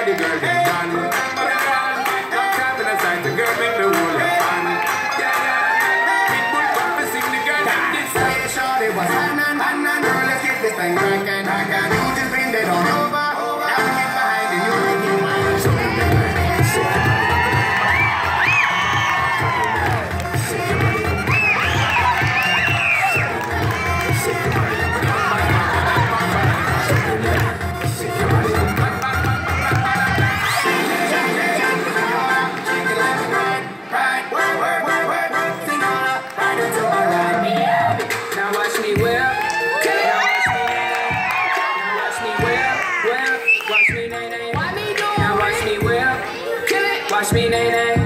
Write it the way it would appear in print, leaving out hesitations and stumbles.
the girl them done. Come tap in the side, the girl make me hold her fun. Pitbull come to sing the girl them this song. Hey, shorty, what's happening? Girl, let's get this thing rockin'. You just bring it on over. Now we get behind and you make it mine. So you make it shake your body. Watch me, nay, nay.